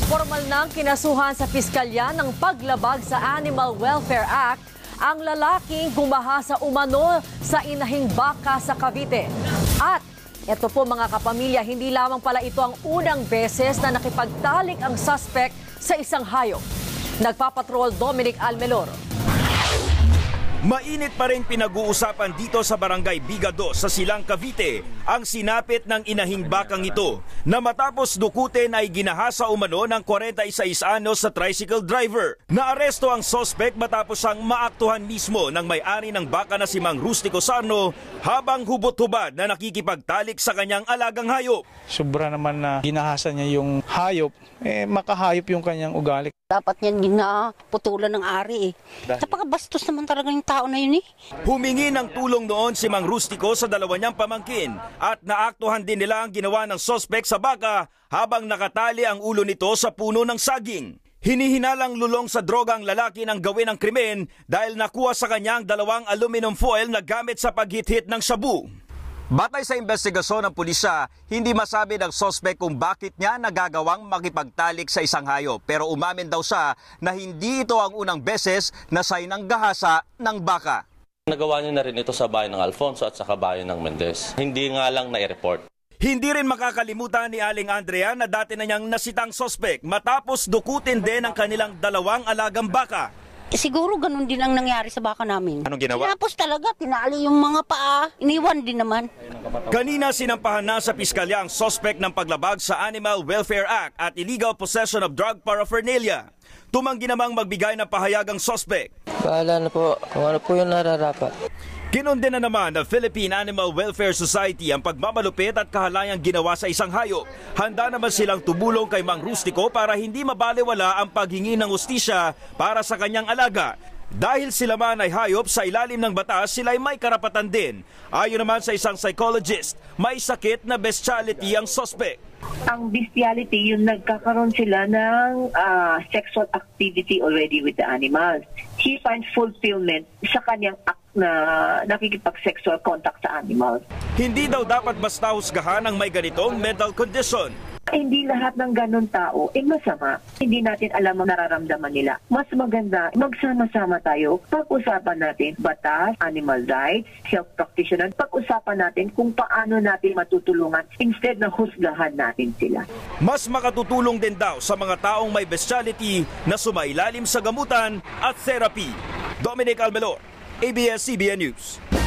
Formal nang kinasuhan sa piskalya ng paglabag sa Animal Welfare Act ang lalaking gumahasa umano sa inahing baka sa Cavite. At ito po mga kapamilya, hindi lamang pala ito ang unang beses na nakipagtalik ang suspect sa isang hayop. Nagpapatrol Dominic Almelor. Mainit pa rin pinag-uusapan dito sa Barangay Bigado sa Silang Cavite ang sinapit ng inahing bakang ito na matapos dukutin ay ginahasa umano ng 46 anyos sa tricycle driver. Naaresto ang suspect matapos siyang maaktuhan mismo ng may-ari ng baka na si Mang Rustico Sarno habang hubot-hubad na nakikipagtalik sa kanyang alagang hayop. Sobra naman na ginahasa niya yung hayop, makahayop yung kanyang ugali. Dapat niyan ginaputulan ng ari. Napakabastos naman talaga yung tao na yun eh. Humingi ng tulong noon si Mang Rustico sa dalawa niyang pamangkin at naaktuhan din nila ang ginawa ng suspect sa baka habang nakatali ang ulo nito sa puno ng saging. Hinihinalang lulong sa droga ang lalaki ng gawin ng krimen dahil nakuha sa kanyang 2 aluminum foil na gamit sa paghit-hit ng shabu. Batay sa investigasyon ng pulisya, hindi masabi ng suspect kung bakit niya nagagawang makipagtalik sa isang hayop. Pero umamin daw siya na hindi ito ang unang beses na siya'y nanggahasa ng baka. Nagawa niya na rin ito sa bayan ng Alfonso at sa bayan ng Mendez. Hindi nga lang na-report. Hindi rin makakalimutan ni Aling Andrea na dati na niyang nasitang suspect matapos dukutin din ang kanilang 2 alagang baka. Siguro ganun din ang nangyari sa baka namin. Anong ginawa? Tapos talaga, tinali yung mga paa. Iniwan din naman. Kanina sinampahan na sa piskalya ang suspect ng paglabag sa Animal Welfare Act at illegal possession of drug paraphernalia. Tumanggi namang magbigay ng pahayag ang suspect. Bahala na po kung ano po yung nararapat. Kinondena naman ng Philippine Animal Welfare Society ang pagmamalupit at kahalayang ginawa sa isang hayop. Handa naman silang tumulong kay Mang Rustico para hindi mabalewala ang paghingi ng hustisya para sa kanyang alaga. Dahil sila man ay hayop sa ilalim ng batas, sila ay may karapatan din. Ayon naman sa isang psychologist, may sakit na bestiality ang suspect. Ang bestiality, yung nagkakaroon sila ng sexual activity already with the animals. He finds fulfillment sa kanyang act na nakikipag-sexual contact sa animals. Hindi daw dapat basta husgahan ang may ganitong mental condition. Hindi lahat ng ganun tao masama. Hindi natin alam ang nararamdaman nila. Mas maganda, magsama-sama tayo. Pag-usapan natin batas, animal rights, health practitioner. Pag-usapan natin kung paano natin matutulungan instead na husgahan natin sila. Mas makatutulong din daw sa mga taong may bestiality na sumailalim sa gamutan at therapy. Dominic Almelor, ABS-CBN News.